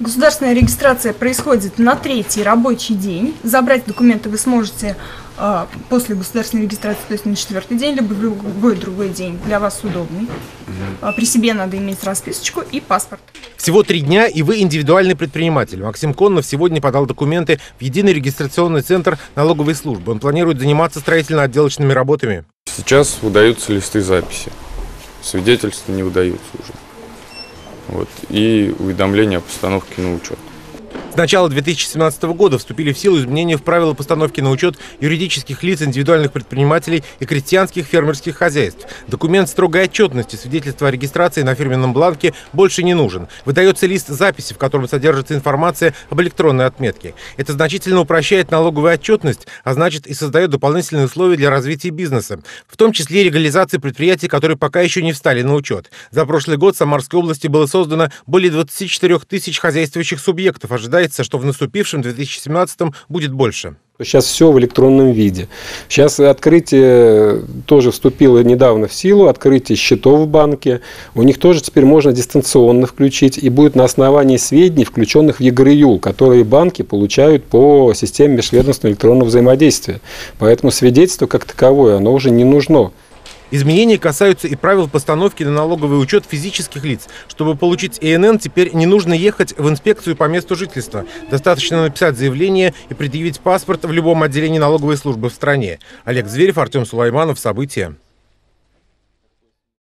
Государственная регистрация происходит на 3-й рабочий день. Забрать документы вы сможете после государственной регистрации, то есть на 4-й день, либо в любой другой день, для вас удобный. При себе надо иметь расписочку и паспорт. Всего 3 дня, и вы индивидуальный предприниматель. Максим Коннов сегодня подал документы в Единый регистрационный центр налоговой службы. Он планирует заниматься строительно-отделочными работами. Сейчас выдаются листы записи. Свидетельства не выдаются уже. И уведомления о постановке на учет. С начала 2017 года вступили в силу изменения в правила постановки на учет юридических лиц, индивидуальных предпринимателей и крестьянских фермерских хозяйств. Документ строгой отчетности, свидетельство о регистрации на фирменном бланке больше не нужен. Выдается лист записи, в котором содержится информация об электронной отметке. Это значительно упрощает налоговую отчетность, а значит и создает дополнительные условия для развития бизнеса, в том числе легализации предприятий, которые пока еще не встали на учет. За прошлый год в Самарской области было создано более 24 тысяч хозяйствующих субъектов. Ожидается, что в наступившем 2017 будет больше. Сейчас все в электронном виде. Сейчас открытие тоже вступило недавно в силу, открытие счетов в банке. У них тоже теперь можно дистанционно включить, и будет на основании сведений, включенных в ЕГРЮЛ, которые банки получают по системе межведомственного электронного взаимодействия. Поэтому свидетельство как таковое, оно уже не нужно. Изменения касаются и правил постановки на налоговый учет физических лиц. Чтобы получить ИНН, теперь не нужно ехать в инспекцию по месту жительства. Достаточно написать заявление и предъявить паспорт в любом отделении налоговой службы в стране. Олег Зверев, Артем Сулайманов. События.